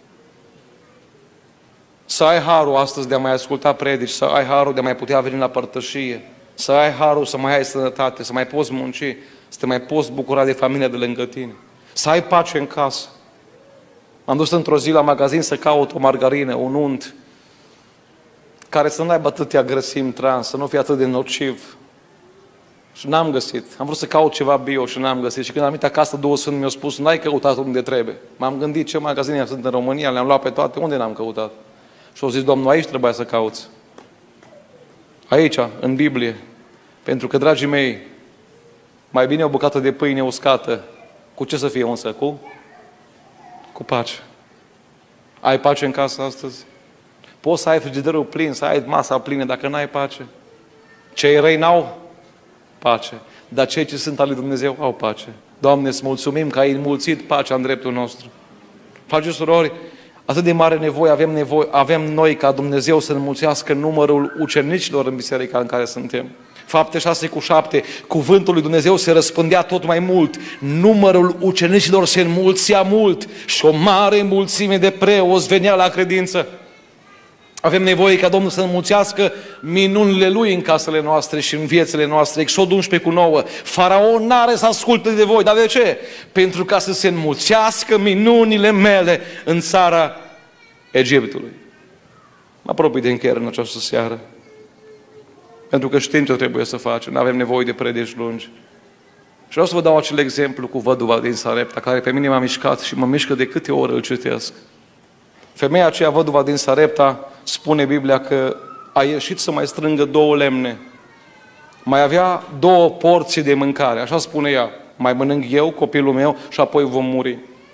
Să ai harul astăzi de a mai asculta predici, să ai harul de a mai putea veni la părtășie, să ai harul să mai ai sănătate, să mai poți munci, să te mai poți bucura de familia de lângă tine, să ai pace în casă. M-am dus într-o zi la magazin să caut o margarină, un unt, care să nu aibă atâtea grăsimi trans, să nu fie atât de nociv. Și n-am găsit. Am vrut să caut ceva bio și n-am găsit. Și când am venit acasă, două sunt mi-au spus, n-ai căutat unde trebuie. M-am gândit ce magazine sunt în România, le-am luat pe toate, unde n-am căutat? Și au zis, Domnul, aici trebuia să cauți. Aici, în Biblie. Pentru că, dragii mei, mai bine o bucată de pâine uscată, cu ce să fie unsă? Cu? Cu pace. Ai pace în casă astăzi? Poți să ai frigiderul plin, să ai masa plină, dacă n-ai pace. Cei răi n-au pace. Dar cei ce sunt al lui Dumnezeu au pace. Doamne, îți mulțumim că ai înmulțit pacea în dreptul nostru. Frați și surori, atât de mare nevoie avem, nevoie avem noi ca Dumnezeu să înmulțească numărul ucenicilor în biserica în care suntem. Fapte șase cu șapte, cuvântul lui Dumnezeu se răspândea tot mai mult, numărul ucenicilor se înmulțea mult și o mare mulțime de preoți venea la credință. Avem nevoie ca Domnul să înmulțească minunile Lui în casele noastre și în viețile noastre. Exod unsprezece cu nouă. Faraon n-are să asculte de voi. Dar de ce? Pentru ca să se înmulțească minunile mele în țara Egiptului. Mă apropii de încheiere în această seară. Pentru că știm ce trebuie să facem. Nu avem nevoie de predici lungi. Și vreau să vă dau acel exemplu cu văduva din Sarepta, care pe mine m-a mișcat și mă mișcă de câte ori îl citesc. Femeia aceea, văduva din Sarepta, spune Biblia că a ieșit să mai strângă două lemne. Mai avea două porții de mâncare, așa spune ea. Mai mănânc eu, copilul meu și apoi vom muri.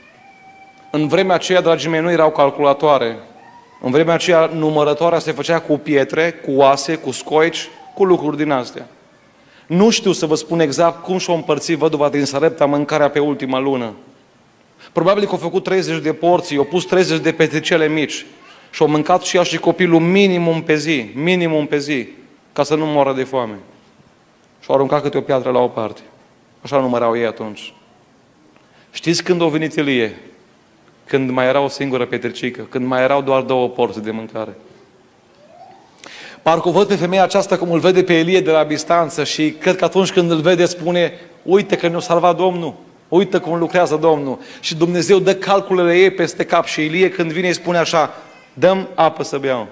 În vremea aceea, dragii mei, nu erau calculatoare. În vremea aceea, numărătoarea se făcea cu pietre, cu oase, cu scoici, cu lucruri din astea. Nu știu să vă spun exact cum și-o împărțit văduva din Sarepta mâncarea pe ultima lună. Probabil că au făcut treizeci de porții, au pus treizeci de petricele mici și au mâncat și ea și copilul minimum pe zi, minimum pe zi, ca să nu moară de foame. Și au aruncat câte o piatră la o parte. Așa numărau ei atunci. Știți când a venit Ilie? Când mai era o singură petricică, când mai erau doar două porții de mâncare. Parcă o văd pe femeia aceasta cum îl vede pe Ilie de la distanță și cred că atunci când îl vede spune: uite că ne-a salvat Domnul, uite cum lucrează Domnul. Și Dumnezeu dă calculele ei peste cap și Ilie când vine îi spune așa: dăm apă să beau.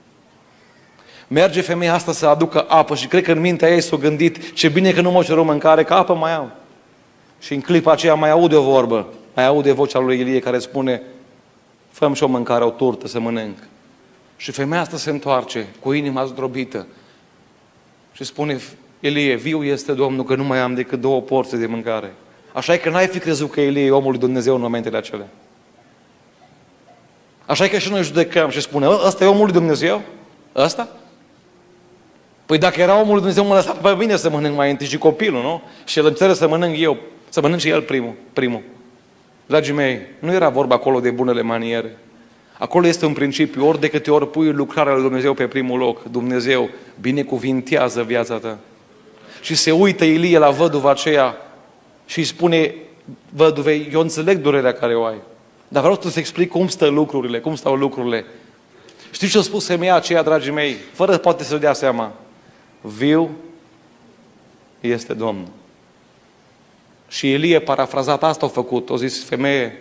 Merge femeia asta să aducă apă și cred că în mintea ei s-a gândit: ce bine că nu mă cerut mâncare, că apă mai au. Și în clipa aceea mai aude o vorbă, mai aude vocea lui Ilie care spune: fă-mi și o mâncare, o turtă să mănânc. Și femeia asta se întoarce cu inima zdrobită și spune: Ilie, viu este Domnul că nu mai am decât două porții de mâncare. Așa e că n-ai fi crezut că Ilie e omul lui Dumnezeu în momentele acelea. Așa e că și noi judecăm și spunem: ăsta e omul lui Dumnezeu? Ăsta? Păi dacă era omul lui Dumnezeu, mă lăsa pe mine să mănânc mai întâi și copilul, nu? Și el îmi cere să mănânc eu, să mănânc și el primul. primul. Dragii mei, nu era vorba acolo de bunele maniere. Acolo este un principiu: ori de câte ori pui lucrarea lui Dumnezeu pe primul loc, Dumnezeu binecuvintează viața ta. Și se uită Ilie la văduva aceea și îi spune văduvei: eu înțeleg durerea care o ai, dar vreau să-ți explic cum stă lucrurile, cum stau lucrurile. Știți ce a spus femeia aceea, dragii mei? Fără poate să dea seama: viu este Domnul. Și Ilie, parafrazat, asta a făcut. A zis: femeie,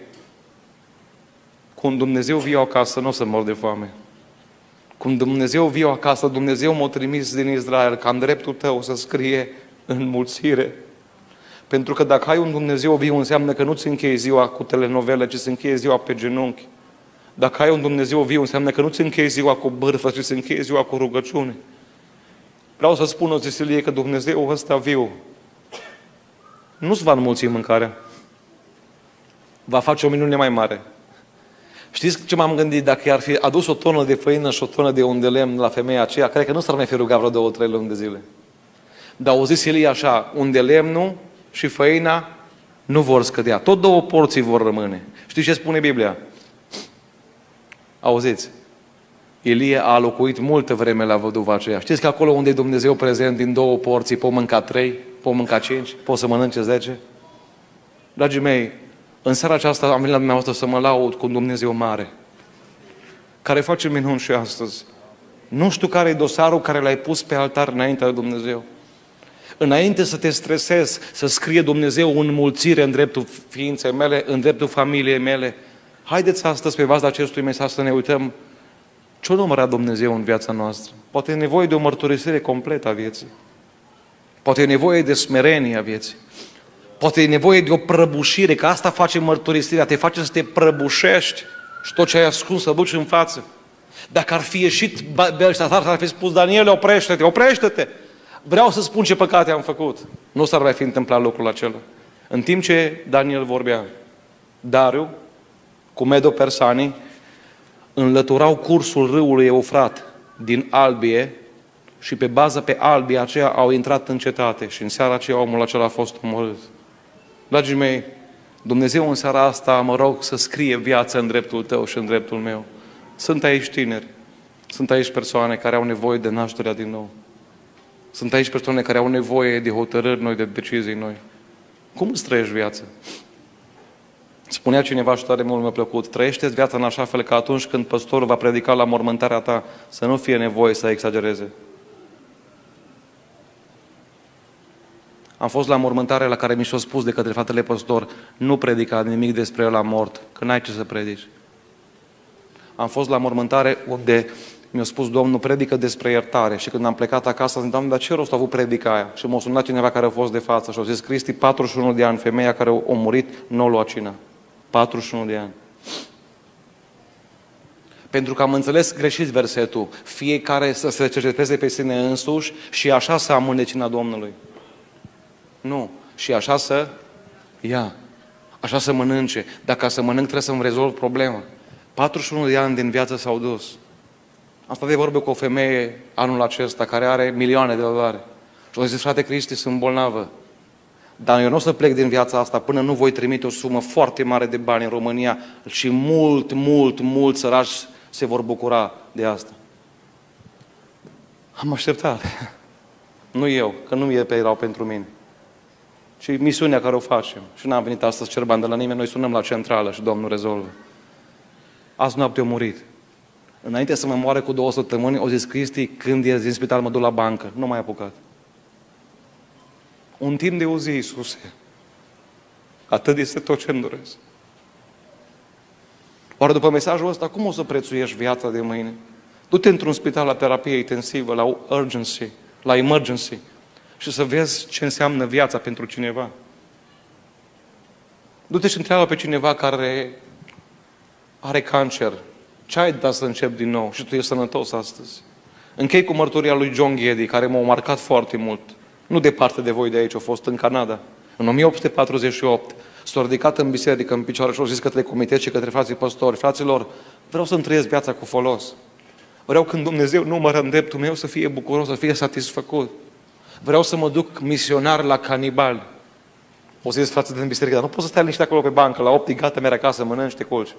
cum Dumnezeu viu acasă, nu o să mor de foame. Cum Dumnezeu viu acasă, Dumnezeu m-a trimis din Israel ca în dreptul tău să scrie înmulțire. Pentru că dacă ai un Dumnezeu viu, înseamnă că nu-ți închei ziua cu telenovele, ci îți încheie ziua pe genunchi. Dacă ai un Dumnezeu viu, înseamnă că nu-ți închei ziua cu bârfă, ci îți încheie ziua cu rugăciune. Vreau să spun, o Ilie, că Dumnezeu ăsta viu nu-ți va înmulți mâncarea. Va face o minune mai mare. Știți ce m-am gândit? Dacă i-ar fi adus o tonă de făină și o tonă de unt de lemn la femeia aceea, cred că nu s-ar mai fi rugat vreo două, trei luni de zile. Dar au zis Ilie așa: unt de lemnul și făina nu vor scădea. Tot două porții vor rămâne. Știți ce spune Biblia? Auziți? Ilie a locuit multă vreme la văduva aceea. Știți că acolo unde e Dumnezeu prezent, din două porții pot mânca trei, pot mânca cinci, pot să mănânce zece? Dragii mei, în seara aceasta am venit la dumneavoastră să mă laud cu un Dumnezeu mare, care face minuni și astăzi. Nu știu care e dosarul care l-ai pus pe altar înaintea lui Dumnezeu. Înainte să te stresezi, să scrie Dumnezeu înmulțire în dreptul ființei mele, în dreptul familiei mele, haideți astăzi pe baza acestui mesaj să ne uităm ce-o numărat Dumnezeu în viața noastră. Poate e nevoie de o mărturisire completă a vieții. Poate e nevoie de smerenie a vieții. Poate e nevoie de o prăbușire, că asta face mărturisirea, te face să te prăbușești și tot ce ai ascuns să duci în față. Dacă ar fi ieșit Belșațar, ar fi spus: Daniele, oprește-te, oprește-te! Vreau să spun ce păcate am făcut. Nu s-ar mai fi întâmplat lucrul acela. În timp ce Daniel vorbea, Dariu cu Medo-Persanii înlăturau cursul râului Eufrat din Albie și pe bază pe Albie aceea au intrat în cetate și în seara aceea omul acela a fost omorât. Dragii mei, Dumnezeu în seara asta mă rog să scrie viața în dreptul tău și în dreptul meu. Sunt aici tineri, sunt aici persoane care au nevoie de nașterea din nou. Sunt aici persoane care au nevoie de hotărâri noi, de decizii noi. Cum îți trăiești viața? Spunea cineva și tare mult mi-a plăcut: trăiește-ți viața în așa fel că atunci când păstorul va predica la mormântarea ta, să nu fie nevoie să exagereze. Am fost la mormântare la care mi s-a spus de către fratele păstor: nu predica nimic despre el la mort, că n-ai ce să predici. Am fost la mormântare unde Mi-a spus Domnul, predică despre iertare. Și când am plecat acasă, am zis, Doamne, dar ce rost a avut predica aia? Și m-a sunat cineva care a fost de față și a zis, Cristi, patruzeci și unu de ani, femeia care a murit, nu a luat cina. patruzeci și unu de ani. Pentru că am înțeles greșit versetul. Fiecare să se cerceteze pe sine însuși și așa să amâne cina Domnului. Nu. Și așa să ia. Așa să mănânce. Dacă să mănânc, trebuie să-mi rezolv problema. patruzeci și unu de ani din viață s-au dus. Am stat de vorbă cu o femeie anul acesta care are milioane de dolari. Și o zis, frate Cristi, sunt bolnavă. Dar eu nu o să plec din viața asta până nu voi trimite o sumă foarte mare de bani în România și mult, mult, mult sărași se vor bucura de asta. Am așteptat. Nu eu, că nu erau pentru mine. Și misiunea care o facem. Și n-am venit astăzi cer bani de la nimeni, noi sunăm la centrală și Domnul rezolvă. Azi noapte a murit. Înainte să mă moară cu două săptămâni, o zis Cristi, când ies din spital mă duc la bancă. Nu m-ai apucat. Un timp de o zi, Iisuse. Atât este tot ce-mi doresc. Oare după mesajul ăsta, cum o să prețuiești viața de mâine? Du-te într-un spital la terapie intensivă, la urgency, la emergency și să vezi ce înseamnă viața pentru cineva. Du-te și întreabă pe cineva care are cancer. Ce ai dat să încep din nou? Și tu ești sănătos astăzi. Închei cu mărturia lui John Ghedi, care m-a marcat foarte mult. Nu departe de voi de aici, a fost în Canada. În o mie opt sute patruzeci și opt s-a ridicat în biserică, în picioare și a zis către comitet și către frații păstori, fraților, vreau să-mi trăiesc viața cu folos. Vreau când Dumnezeu numără în dreptul meu să fie bucuros, să fie satisfăcut. Vreau să mă duc misionar la canibali. O să zis frații din biserică, dar nu poți să stai liniștit acolo pe bancă, la opt, gata, mergi acasă, mănânci, te culci.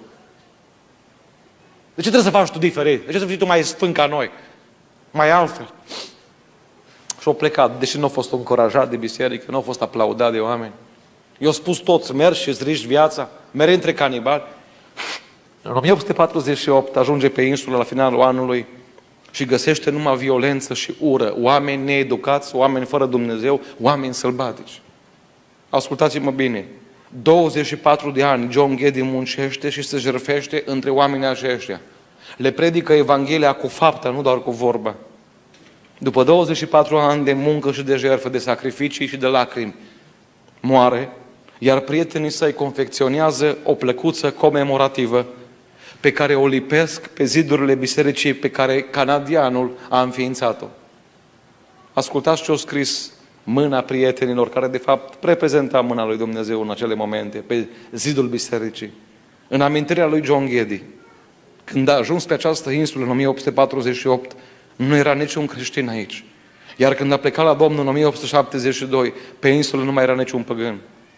De ce trebuie să faci tu diferit? De ce să fii tu mai sfânt ca noi? Mai altfel? Și au plecat, deși nu a fost încurajat de biserică, nu a fost aplaudat de oameni. I-au spus toți, mergi și îți riști viața, mergi între canibali. În o mie opt sute patruzeci și opt ajunge pe insulă la finalul anului și găsește numai violență și ură. Oameni needucați, oameni fără Dumnezeu, oameni sălbatici. Ascultați-mă bine. douăzeci și patru de ani John Ghedi muncește și se jertfește între oamenii aceștia. Le predică Evanghelia cu fapta, nu doar cu vorba. După douăzeci și patru ani de muncă și de jertfă, de sacrificii și de lacrimi, moare, iar prietenii săi confecționează o plăcuță comemorativă pe care o lipesc pe zidurile bisericii pe care canadianul a înființat-o. Ascultați ce a scris mâna prietenilor, care de fapt reprezenta mâna lui Dumnezeu în acele momente, pe zidul bisericii. În amintirea lui John Ghedi, când a ajuns pe această insulă în o mie opt sute patruzeci și opt, nu era niciun creștin aici. Iar când a plecat la Domnul în o mie opt sute șaptezeci și doi, pe insulă nu mai era niciun păgân.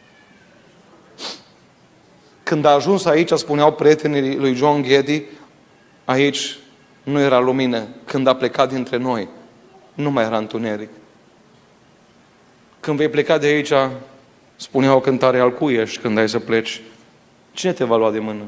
Când a ajuns aici, spuneau prietenii lui John Ghedi, aici nu era lumină. Când a plecat dintre noi, nu mai era întuneric. Când vei pleca de aici, spunea o cântare, al cui ești când ai să pleci? Cine te va lua de mână?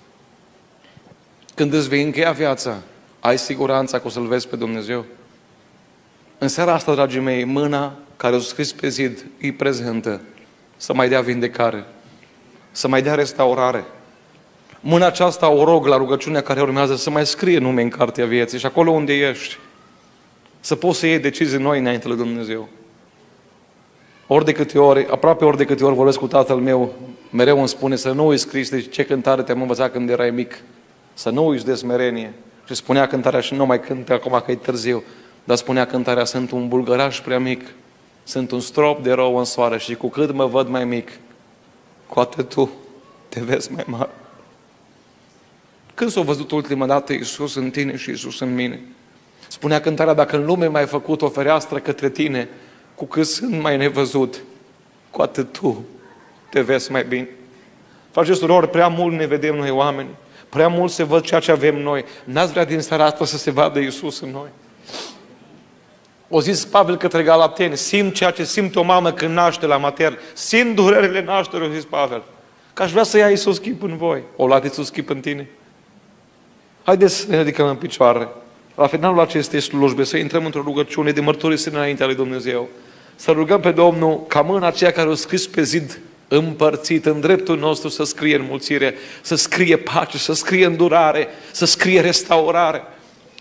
Când îți vei încheia viața, ai siguranța că o să-L vezi pe Dumnezeu? În seara asta, dragii mei, mâna care o scris pe zid e prezentă să mai dea vindecare, să mai dea restaurare. Mâna aceasta o rog la rugăciunea care urmează să mai scrie nume în cartea vieții și acolo unde ești, să poți să iei decizii noi înainte lui Dumnezeu. Ori de câte ori, aproape ori de câte ori vorbesc cu tatăl meu, mereu îmi spune să nu uiți, Cristi, ce cântare te-am învățat când erai mic. Să nu uiți de smerenie. Și spunea cântarea, și nu mai cântă acum că e târziu, dar spunea cântarea, sunt un bulgăraș prea mic, sunt un strop de rău în soare și cu cât mă văd mai mic, cu atât tu te vezi mai mare. Când s-a văzut ultima dată Iisus în tine și Iisus în mine? Spunea cântarea, dacă în lume m-ai făcut o fereastră către tine, cu cât sunt mai nevăzut, cu atât tu te vezi mai bine. Frate și surori, prea mult ne vedem noi oameni, prea mult se văd ceea ce avem noi. N-ați vrea din seara asta să se vadă Iisus în noi? O zis Pavel către Galateni, simt ceea ce simte o mamă când naște la matern, simt durerile nașterii, o zis Pavel, că aș vrea să ia Iisus chip în voi. O luat Iisus chip în tine? Haideți să ne ridicăm în picioare. La finalul acestei slujbe să intrăm într-o rugăciune de mărturisire înaintea lui Dumnezeu. Să rugăm pe Domnul ca mâna aceea care o scris pe zid împărțit în dreptul nostru să scrie înmulțire, să scrie pace, să scrie îndurare, să scrie restaurare.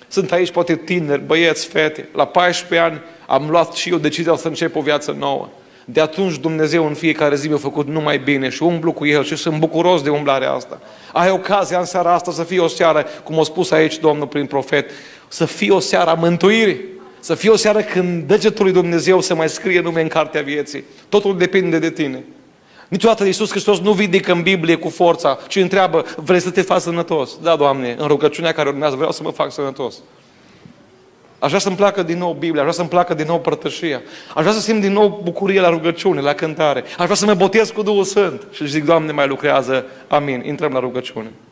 Sunt aici poate tineri, băieți, fete. La paisprezece ani am luat și eu decizia să încep o viață nouă. De atunci Dumnezeu în fiecare zi mi-a făcut numai bine și umblu cu El și sunt bucuros de umblarea asta. Ai ocazia în seara asta să fie o seară, cum a spus aici Domnul prin profet, să fie o seară a mântuirii, să fie o seară când degetul lui Dumnezeu să mai scrie nume în cartea vieții. Totul depinde de tine. Niciodată Iisus Hristos nu vindecă în Biblie cu forța, ci întreabă, vrei să te faci sănătos? Da, Doamne, în rugăciunea care urmează vreau să mă fac sănătos. Aș vrea să-mi placă din nou Biblia, aș vrea să-mi placă din nou părtășia, aș vrea să simt din nou bucurie la rugăciune, la cântare, aș vrea să mă botez cu Duhul Sfânt. Și zic, Doamne, mai lucrează, amin, intrăm la rugăciune.